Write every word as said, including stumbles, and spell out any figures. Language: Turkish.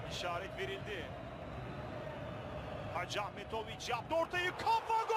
İşaret verildi. Hacı Ahmetoviç yaptı ortayı, kafa gol!